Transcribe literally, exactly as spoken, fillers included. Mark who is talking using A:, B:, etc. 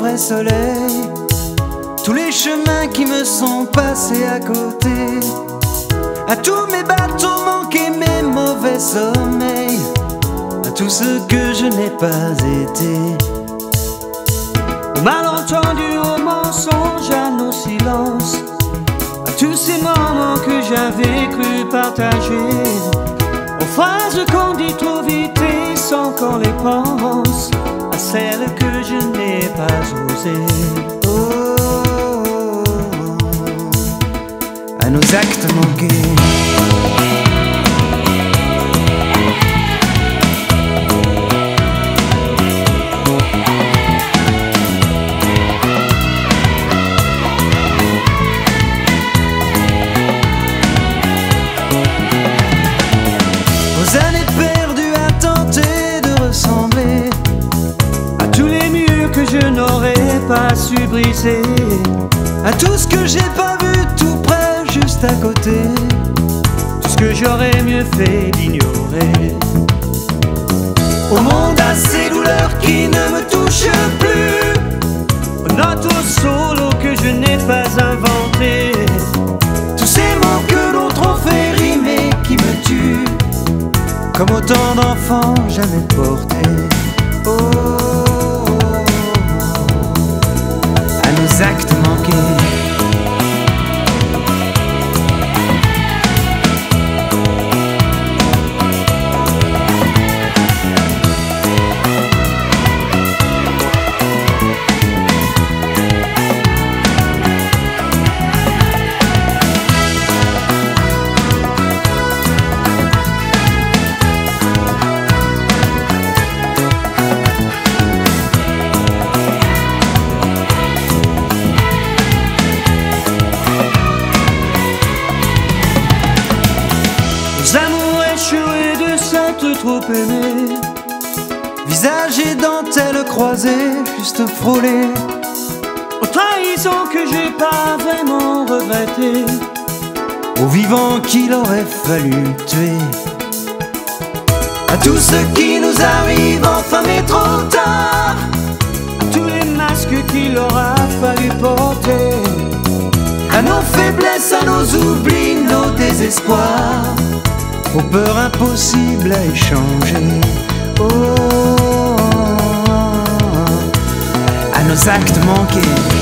A: vrai soleil, tous les chemins qui me sont passés à côté, à tous mes bateaux manqués, mes mauvais sommeils, à tout ce que je n'ai pas été.
B: Aux malentendus, aux mensonges, à nos silences, à tous ces moments que j'avais cru partager, aux phrases qu'on dit trop vite et sans qu'on les pense, à celles que je n'ai pas osées.
A: Oh, à nos actes manqués. Aux années perdues à tenter de ressembler
B: à tous les murs que je n'aurais pas su briser,
A: à tout ce que j'ai pas vu tout près, juste à côté,
B: tout ce que j'aurais mieux fait d'ignorer.
A: Au monde à ces douleurs qui ne me touchent plus,
B: aux notes au solo que je n'ai pas inventé,
A: tous ces mots que l'autre ont fait rimer qui me tuent, comme autant d'enfants jamais portés. Oh, à nos actes manqués.
B: aux amours échoués de s'être trop aimé,
A: Visage et dentelle croisée, juste frôlée,
B: aux trahisons que j'ai pas vraiment regrettées,
A: aux vivants qu'il aurait fallu tuer, à tout ce qui nous arrive enfin mais trop tard,
B: à tous les masques qu'il aura fallu porter,
A: à nos faiblesses, à nos oublis, nos désespoirs, aux peurs impossibles à échanger. Oh, à nos actes manqués.